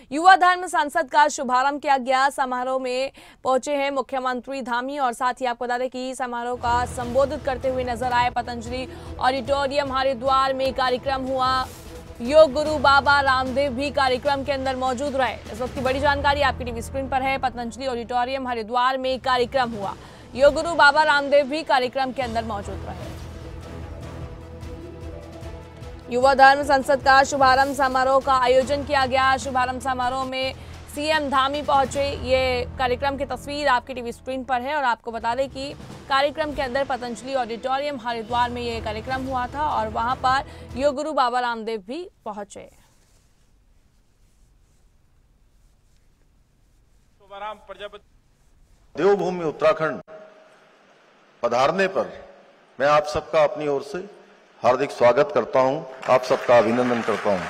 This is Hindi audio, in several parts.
युवा धर्म संसद का शुभारंभ किया गया। समारोह में पहुंचे हैं मुख्यमंत्री धामी और साथ ही आपको बता दें कि समारोह का संबोधित करते हुए नजर आए। पतंजलि ऑडिटोरियम हरिद्वार में कार्यक्रम हुआ। योग गुरु बाबा रामदेव भी कार्यक्रम के अंदर मौजूद रहे। इस वक्त की बड़ी जानकारी आपकी टीवी स्क्रीन पर है। पतंजलि ऑडिटोरियम हरिद्वार में कार्यक्रम हुआ। योग गुरु बाबा रामदेव भी कार्यक्रम के अंदर मौजूद रहे। युवा धर्म संसद का शुभारंभ समारोह का आयोजन किया गया। शुभारंभ समारोह में सीएम धामी पहुंचे। ये कार्यक्रम की तस्वीर आपकी टीवी स्क्रीन पर है और आपको बता दें कि कार्यक्रम के अंदर पतंजलि ऑडिटोरियम हरिद्वार में ये कार्यक्रम हुआ था और वहां पर योग गुरु बाबा रामदेव भी पहुंचे। देवभूमि उत्तराखंड पधारने पर मैं आप सबका अपनी ओर से हार्दिक स्वागत करता हूं, आप सबका अभिनंदन करता हूं।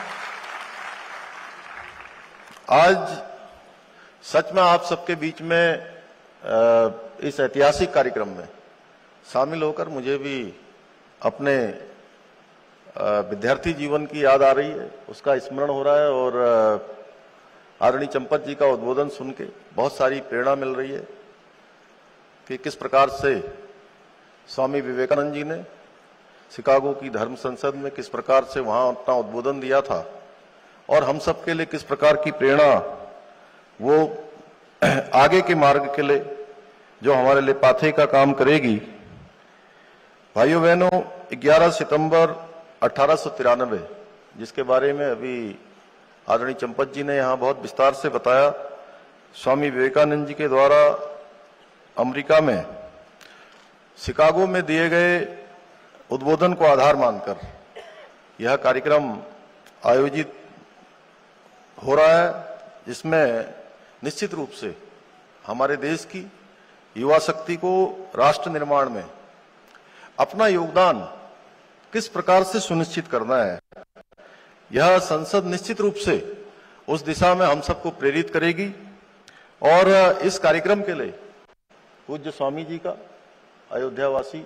आज सच में आप सबके बीच में इस ऐतिहासिक कार्यक्रम में शामिल होकर मुझे भी अपने विद्यार्थी जीवन की याद आ रही है, उसका स्मरण हो रहा है और आदरणीय चंपत जी का उद्बोधन सुन के बहुत सारी प्रेरणा मिल रही है कि किस प्रकार से स्वामी विवेकानंद जी ने शिकागो की धर्म संसद में किस प्रकार से वहां अपना उद्बोधन दिया था और हम सब के लिए किस प्रकार की प्रेरणा वो आगे के मार्ग के लिए जो हमारे लिए पाथे का काम करेगी। भाइयों बहनों, 11 सितंबर 1893 जिसके बारे में अभी आदरणीय चंपत जी ने यहां बहुत विस्तार से बताया, स्वामी विवेकानंद जी के द्वारा अमेरिका में शिकागो में दिए गए उद्बोधन को आधार मानकर यह कार्यक्रम आयोजित हो रहा है, जिसमें निश्चित रूप से हमारे देश की युवा शक्ति को राष्ट्र निर्माण में अपना योगदान किस प्रकार से सुनिश्चित करना है, यह संसद निश्चित रूप से उस दिशा में हम सबको प्रेरित करेगी। और इस कार्यक्रम के लिए पूज्य स्वामी जी का, अयोध्यावासी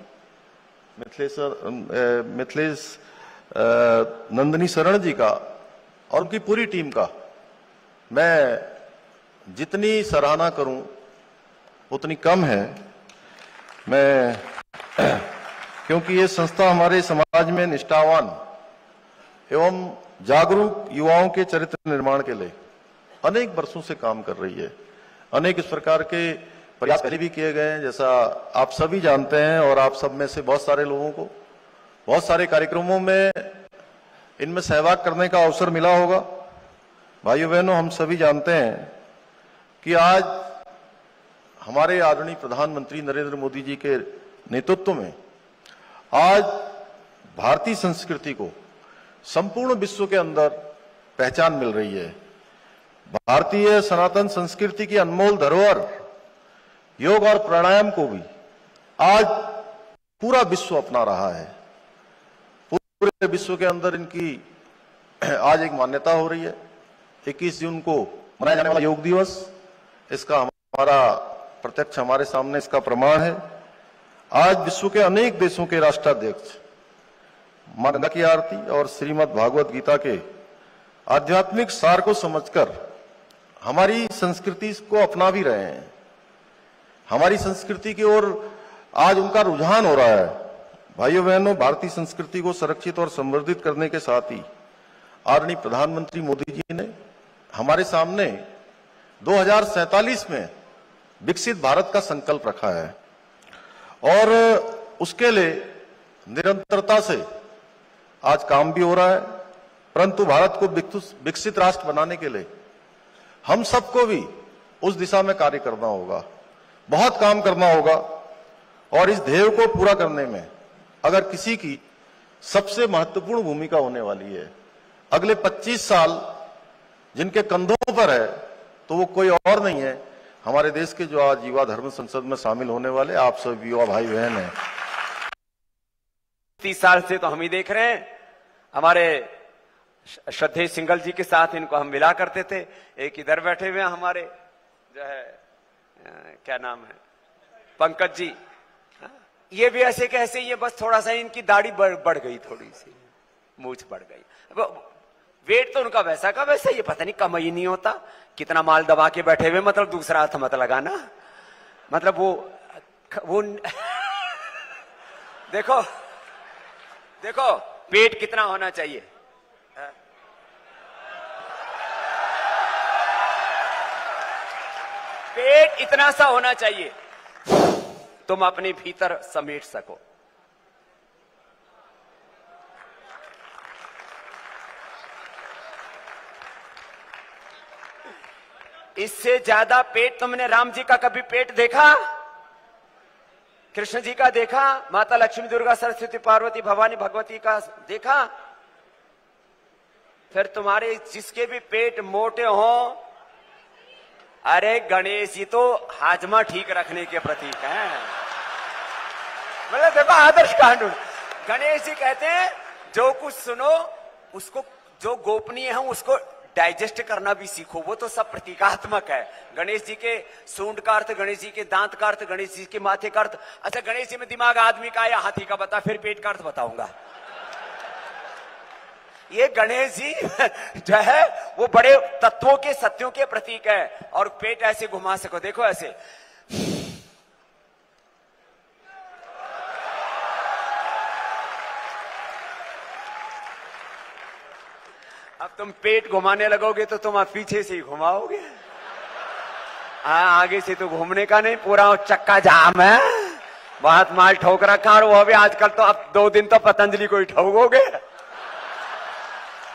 मिथिलेश नंदनी शरण जी का और उनकी पूरी टीम का मैं जितनी सराहना करूं उतनी कम है। मैं क्योंकि ये संस्था हमारे समाज में निष्ठावान एवं जागरूक युवाओं के चरित्र निर्माण के लिए अनेक वर्षों से काम कर रही है। अनेक इस प्रकार के प्रयास पहले भी किए गए हैं, जैसा आप सभी जानते हैं और आप सब में से बहुत सारे लोगों को बहुत सारे कार्यक्रमों में इनमें सहभाग करने का अवसर मिला होगा। भाइयों बहनों, हम सभी जानते हैं कि आज हमारे आदरणीय प्रधानमंत्री नरेंद्र मोदी जी के नेतृत्व में आज भारतीय संस्कृति को संपूर्ण विश्व के अंदर पहचान मिल रही है। भारतीय सनातन संस्कृति की अनमोल धरोहर योग और प्राणायाम को भी आज पूरा विश्व अपना रहा है। पूरे विश्व के अंदर इनकी आज एक मान्यता हो रही है। 21 जून को मनाया जाने वाला योग दिवस, इसका हमारा प्रत्यक्ष हमारे सामने इसका प्रमाण है। आज विश्व के अनेक देशों के राष्ट्राध्यक्ष मां गंगा की आरती और श्रीमद् भागवत गीता के आध्यात्मिक सार को समझकर हमारी संस्कृति को अपना भी रहे हैं। हमारी संस्कृति की ओर आज उनका रुझान हो रहा है। भाइयों बहनों, भारतीय संस्कृति को संरक्षित और संवर्धित करने के साथ ही आदरणीय प्रधानमंत्री मोदी जी ने हमारे सामने 2047 में विकसित भारत का संकल्प रखा है और उसके लिए निरंतरता से आज काम भी हो रहा है। परंतु भारत को विकसित राष्ट्र बनाने के लिए हम सबको भी उस दिशा में कार्य करना होगा, बहुत काम करना होगा। और इस ध्येय को पूरा करने में अगर किसी की सबसे महत्वपूर्ण भूमिका होने वाली है, अगले 25 साल जिनके कंधों पर है, तो वो कोई और नहीं है, हमारे देश के जो आज युवा धर्म संसद में शामिल होने वाले आप सब युवा भाई बहन हैं। 30 साल से तो हम ही देख रहे हैं। हमारे श्रद्धेय सिंघल जी के साथ इनको हम मिला करते थे। एक इधर बैठे हुए हैं हमारे, जो है क्या नाम है, पंकज जी। ये भी ऐसे कैसे, ये बस थोड़ा सा इनकी दाढ़ी बढ़ गई, थोड़ी सी मूछ बढ़ गई। वेट तो उनका वैसा का वैसा, ये पता नहीं कम ही नहीं होता, कितना माल दबा के बैठे हुए, मतलब दूसरा हाथ मत लगाना, मतलब वो देखो देखो पेट कितना होना चाहिए, पेट इतना सा होना चाहिए तुम अपने भीतर समेट सको। इससे ज्यादा पेट तुमने राम जी का कभी पेट देखा? कृष्ण जी का देखा? माता लक्ष्मी, दुर्गा, सरस्वती, पार्वती, भवानी, भगवती का देखा? फिर तुम्हारे जिसके भी पेट मोटे हो, अरे गणेश जी तो हाजमा ठीक रखने के प्रतीक हैं। मतलब देखो आदर्श कांड, गणेश जी कहते हैं जो कुछ सुनो उसको, जो गोपनीय है उसको डाइजेस्ट करना भी सीखो, वो तो सब प्रतीकात्मक है। गणेश जी के सूंड का अर्थ, गणेश जी के दांत का अर्थ, गणेश जी के माथे का अर्थ। अच्छा गणेश जी में दिमाग आदमी का या हाथी का बता, फिर पेट का अर्थ बताऊंगा। ये गणेश जी जो है वो बड़े तत्वों के, सत्यों के प्रतीक है। और पेट ऐसे घुमा सको, देखो ऐसे, अब तुम पेट घुमाने लगोगे तो तुम आप पीछे से ही घुमाओगे। आगे से तो घूमने का नहीं, पूरा चक्का जाम है, बहुत माल ठोक रखा। और वो भी आजकल तो अब 2 दिन तो पतंजलि को ही ठोकोगे।